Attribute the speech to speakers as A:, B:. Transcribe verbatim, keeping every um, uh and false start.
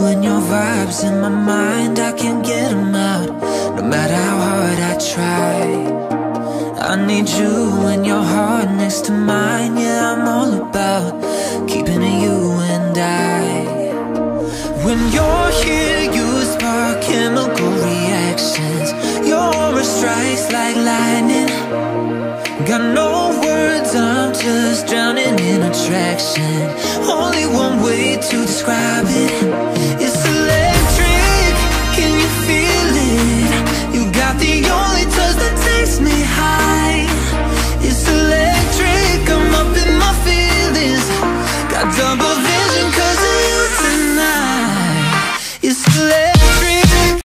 A: and your vibes in my mind, I can't get them out, no matter how hard I try. I need you and your heart next to mine. Yeah, I'm all about keeping it you and I. When you're here, you spark chemical reactions. Your aura strikes like lightning. Got no words, I'm just drowning in attraction. Only one way to describe it.